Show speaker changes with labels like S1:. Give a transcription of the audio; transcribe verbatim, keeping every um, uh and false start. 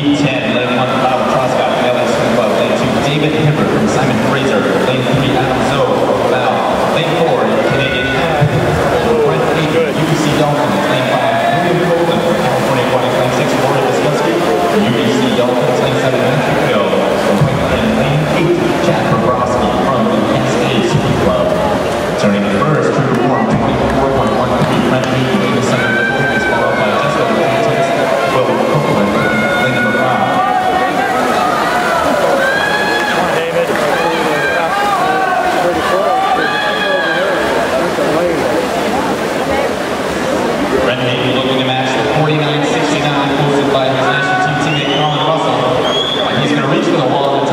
S1: Heat ten, lane one, Bob Troscott, L S twelve, lane two, David Hibbert from Simon Fraser, lane three, Adam Zoe from Val, lane four, Canadian Hack, Brent eight, U B C Dalton, lane five, William Golden, California Aquatics, lane six, Rory Wiskowski, U B C Dalton, lane seven, Matthew Hill, from Whiteland, lane eight, Chad Bobrovsky from the N C A A Ski Club. Turning first, true to form, twenty-four point one three, Brent eight, Davis seven, is followed by Jessica Martinez, Will Copeland, lane number five.
S2: David.
S1: Brent Maybe looking to match the forty-nine sixty-nine posted by his national team teammate Colin Russell. He's going to reach for the wall.